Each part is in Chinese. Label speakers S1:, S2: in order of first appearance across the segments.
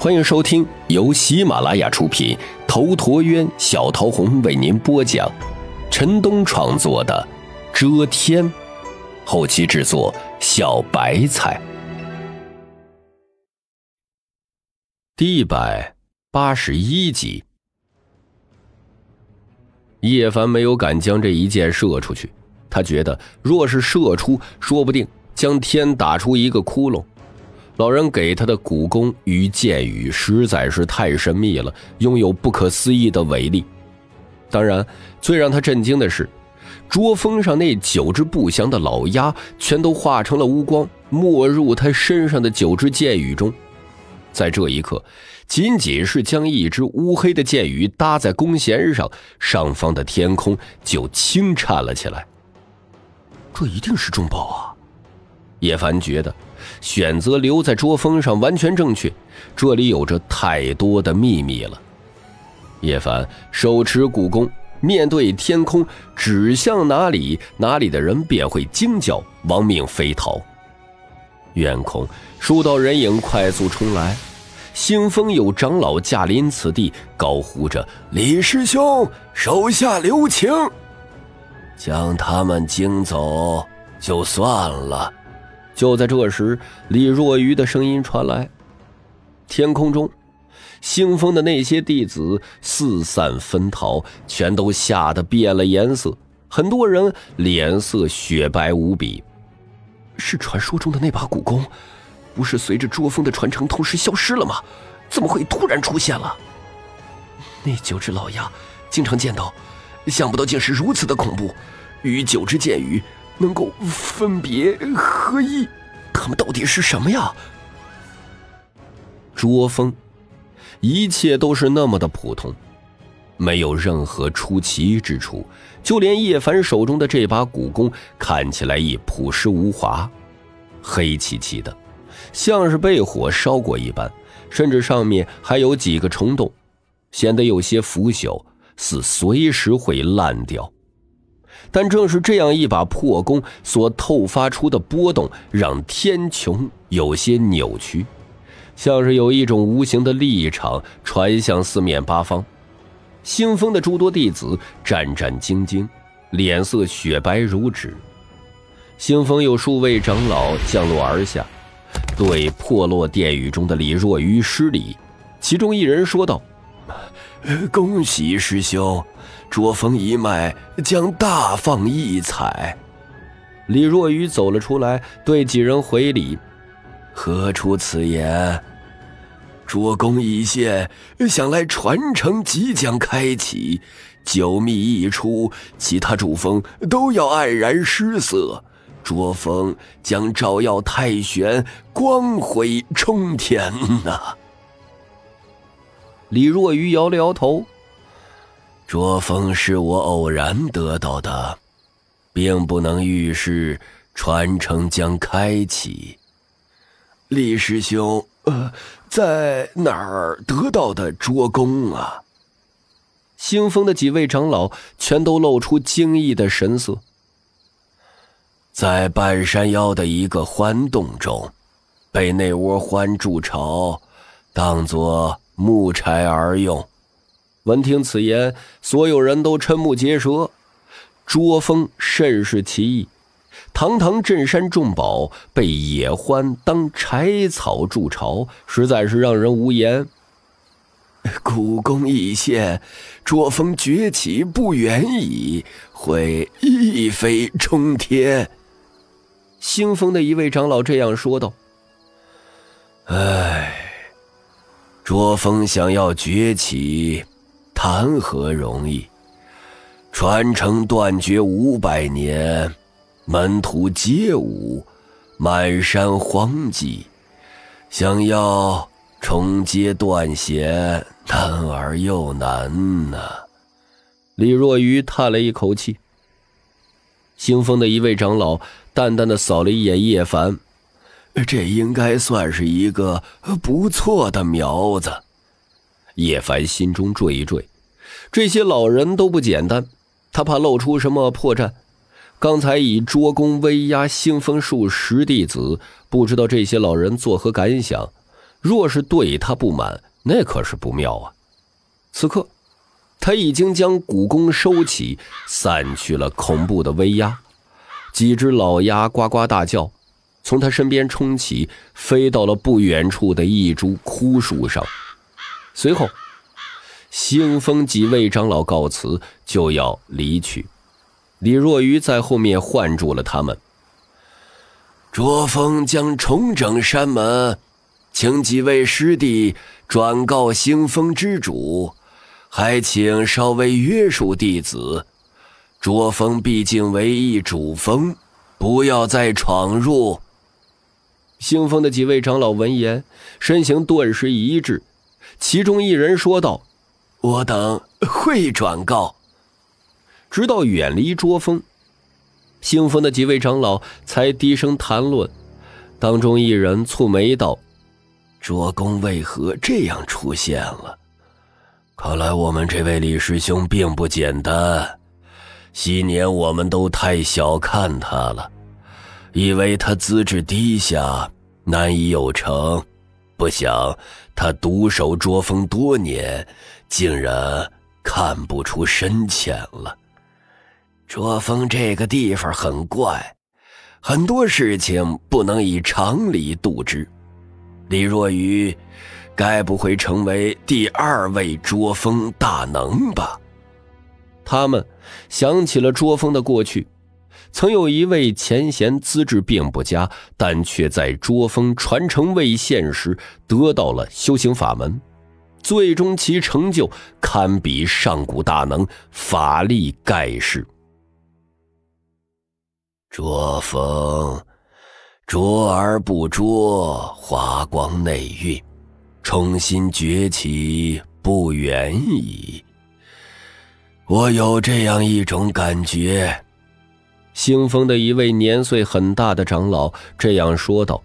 S1: 欢迎收听由喜马拉雅出品，头陀渊、小桃红为您播讲，陈东创作的《遮天》，后期制作小白菜。第181集。叶凡没有敢将这一箭射出去，他觉得若是射出，说不定将天打出一个窟窿。老人给他的古弓与箭语实在是太神秘了，拥有不可思议的威力。当然，最让他震惊的是，桌峰上那9只不祥的老鸦全都化成了乌光，没入他身上的9支箭雨中。在这一刻，仅仅是将一支乌黑的箭雨搭在弓弦上，上方的天空就轻颤了起来。这一定是重宝啊！叶凡觉得选择留在桌峰上完全正确，这里有着太多的秘密了。叶凡手持古弓，面对天空指向哪里，哪里的人便会惊叫，亡命飞逃。远空数道人影快速冲来，兴风有长老驾临此地，高呼着：“李师兄，手下留情！”将他们惊走就算了。就在这时，李若愚的声音传来。天空中，兴风的那些弟子四散分逃，全都吓得变了颜色，很多人脸色雪白无比。是传说中的那把古弓，不是随着桌峰的传承同时消失了吗？怎么会突然出现了？那9只老鸦经常见到，想不到竟是如此的恐怖，与9支箭雨能够分别合一，他们到底是什么呀？桌峰，一切都是那么的普通，没有任何出奇之处，就连叶凡手中的这把古弓看起来亦朴实无华，黑漆漆的，像是被火烧过一般，甚至上面还有几个虫洞，显得有些腐朽，似随时会烂掉。但正是这样一把破弓所透发出的波动，让天穹有些扭曲，像是有一种无形的力场传向四面八方。兴风的诸多弟子战战兢兢，脸色雪白如纸。兴风有数位长老降落而下，对破落殿宇中的李若愚施礼，其中一人说道：“恭喜师兄，桌峰一脉将大放异彩。”李若愚走了出来，对几人回礼：“何出此言？桌弓一线，想来传承即将开启，九秘一出，其他主峰都要黯然失色，桌峰将照耀太玄，光辉冲天呐！”李若愚摇了摇头：“桌峰是我偶然得到的，并不能预示传承将开启。李师兄，在哪儿得到的桌弓啊？”兴风的几位长老全都露出惊异的神色。在半山腰的一个獾洞中，被那窝獾筑巢，当作木柴而用。闻听此言，所有人都瞠目结舌。桌峰甚是奇异，堂堂镇山重宝被野獾当柴草筑巢，实在是让人无言。古弓一现，桌峰崛起不远矣，会一飞冲天。兴风的一位长老这样说道：“桌峰想要崛起，谈何容易？传承断绝500年，门徒皆无，满山荒寂，想要重接断弦，难而又难呐。”李若愚叹了一口气。兴风的一位长老淡淡的扫了一眼叶凡：“这应该算是一个不错的苗子。”叶凡心中惴一惴，这些老人都不简单，他怕露出什么破绽。刚才以捉弓威压兴风数10弟子，不知道这些老人作何感想。 若是对他不满，那可是不妙啊。此刻他已经将古弓收起，散去了恐怖的威压。几只老鸭呱呱大叫，从他身边冲起，飞到了不远处的一株枯树上。随后兴风几位长老告辞，就要离去。李若愚在后面唤住了他们。
S2: 卓峰将重整山门，请几位师弟转告兴风之主，还请稍微约束弟子。卓峰毕竟为一主峰，不要再闯入。
S1: 兴风的几位长老闻言，身形顿时一致，其中一人说道：
S2: 我等会转告。
S1: 直到远离卓峰，兴风的几位长老才低声谈论。当中一人蹙眉道：
S2: 卓公为何这样出现了？看来我们这位李师兄并不简单。昔年我们都太小看他了，以为他资质低下，难以有成，不想他独守卓峰多年，竟然看不出深浅了。卓峰这个地方很怪，很多事情不能以常理度之。李若愚该不会成为第2位卓峰大能吧？
S1: 他们想起了卓峰的过去，曾有一位前贤资质并不佳，但却在卓峰传承未现时得到了修行法门，最终其成就堪比上古大能，法力盖世。
S2: 卓峰卓而不拙，华光内蕴，重新崛起不远矣。我有这样一种感觉。
S1: 兴风的一位年岁很大的长老这样说道：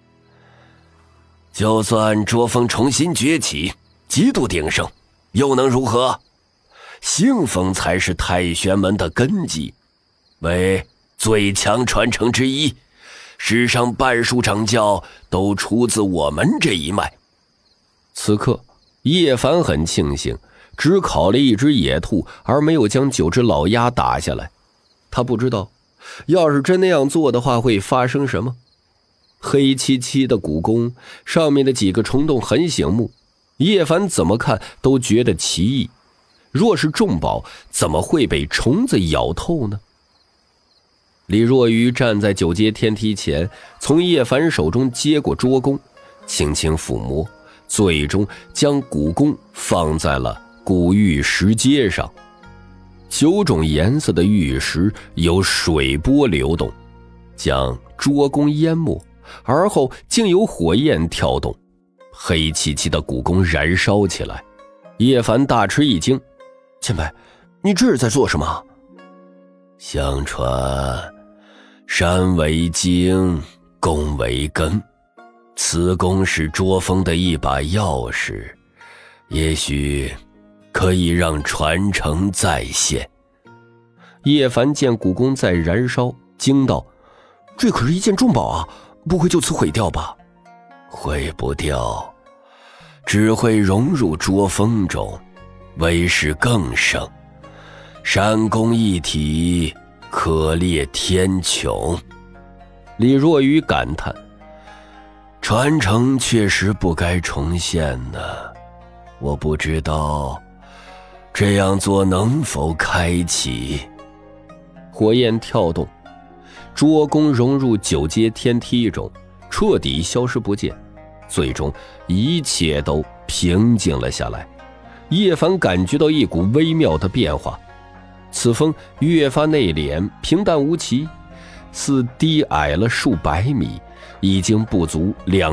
S2: 就算卓峰重新崛起，极度鼎盛，又能如何？兴风才是太玄门的根基，为最强传承之一，世上半数掌教都出自我们这一脉。
S1: 此刻叶凡很庆幸只烤了一只野兔，而没有将9只老鸭打下来。他不知道要是真那样做的话会发生什么。黑漆漆的古弓上面的几个虫洞很醒目，叶凡怎么看都觉得奇异。若是重宝，怎么会被虫子咬透呢？李若愚站在9阶天梯前，从叶凡手中接过捉弓，轻轻抚摸，最终将古弓放在了古玉石阶上。9种颜色的玉石有水波流动，将捉弓淹没，而后竟有火焰跳动，黑漆漆的古弓燃烧起来。叶凡大吃一惊：前辈，你这是在做什么？
S2: 相传山为茎，弓为根，此弓是捉风的一把钥匙，也许可以让传承再现。
S1: 叶凡见古弓在燃烧，惊道：这可是一件重宝啊，不会就此毁掉吧？
S2: 毁不掉，只会融入捉风中，威势更盛，山弓一体，可裂天穹。
S1: 李若愚感叹：
S2: 传承确实不该重现呢，我不知道这样做能否开启。
S1: 火焰跳动，捉弓融入9阶天梯中，彻底消失不见，最终一切都平静了下来。叶凡感觉到一股微妙的变化，此风越发内敛，平淡无奇，似低矮了数百米，已经不足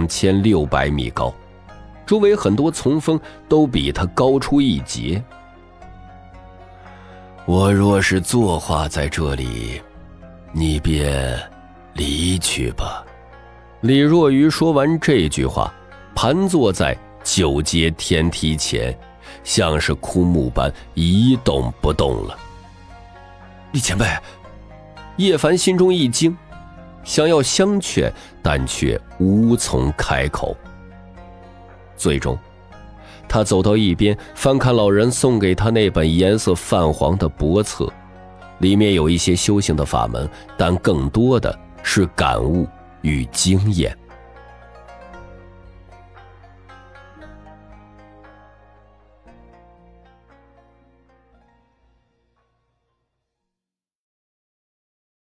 S1: 2600米高，周围很多丛峰都比它高出一截。
S2: 我若是坐化在这里，你便离去吧。
S1: 李若愚说完这句话，盘坐在9阶天梯前，像是枯木般一动不动了。
S2: 李前辈，
S1: 叶凡心中一惊，想要相劝，但却无从开口。 最终他走到一边，翻看老人送给他那本颜色泛黄的帛册，里面有一些修行的法门，但更多的是感悟与经验。